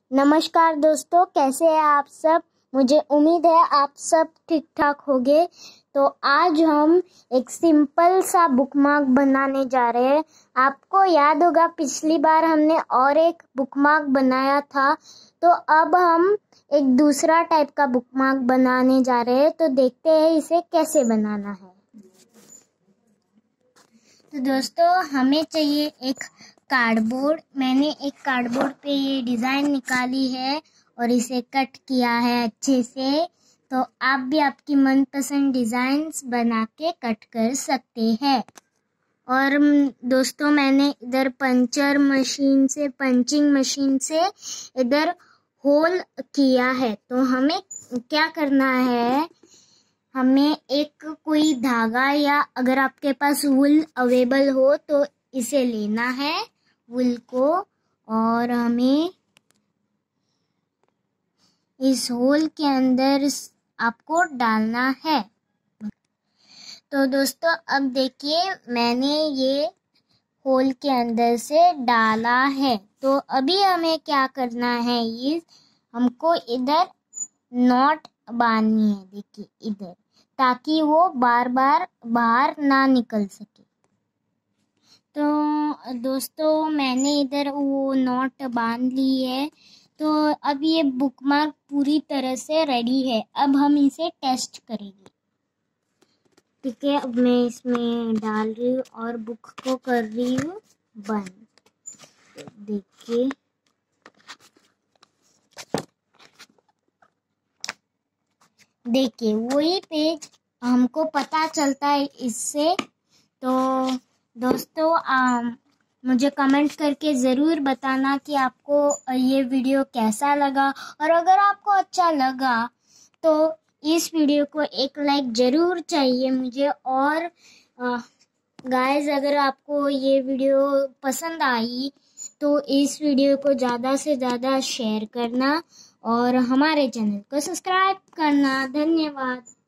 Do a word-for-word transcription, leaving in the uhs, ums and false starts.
नमस्कार दोस्तों, कैसे हैं आप सब। मुझे उम्मीद है आप सब ठीक ठाक होंगे। तो आज हम एक सिंपल सा बुकमार्क बनाने जा रहे हैं। आपको याद होगा पिछली बार हमने और एक बुकमार्क बनाया था, तो अब हम एक दूसरा टाइप का बुकमार्क बनाने जा रहे हैं। तो देखते हैं इसे कैसे बनाना है। तो दोस्तों हमें चाहिए एक कार्डबोर्ड। मैंने एक कार्डबोर्ड पे ये डिज़ाइन निकाली है और इसे कट किया है अच्छे से। तो आप भी आपकी मनपसंद डिज़ाइंस बना के कट कर सकते हैं। और दोस्तों मैंने इधर पंचर मशीन से पंचिंग मशीन से इधर होल किया है। तो हमें क्या करना है, हमें एक कोई धागा या अगर आपके पास वूल अवेलेबल हो तो इसे लेना है, वूल को, और हमें इस होल के अंदर आपको डालना है। तो दोस्तों अब देखिए मैंने ये होल के अंदर से डाला है। तो अभी हमें क्या करना है, ये हमको इधर नॉट बांधनी है, देखिए इधर, ताकि वो बार बार बाहर ना निकल सके। तो दोस्तों मैंने इधर वो नॉट बांध ली है। तो अब ये बुकमार्क पूरी तरह से रेडी है। अब हम इसे टेस्ट करेंगे। ठीक है, अब मैं इसमें डाल रही हूँ और बुक को कर रही हूँ बंद। तो देखिए देखिए वही पेज हमको पता चलता है इससे। तो दोस्तों आ, मुझे कमेंट करके ज़रूर बताना कि आपको ये वीडियो कैसा लगा, और अगर आपको अच्छा लगा तो इस वीडियो को एक लाइक ज़रूर चाहिए मुझे। और गाइस अगर आपको ये वीडियो पसंद आई तो इस वीडियो को ज़्यादा से ज़्यादा शेयर करना और हमारे चैनल को सब्सक्राइब करना। धन्यवाद।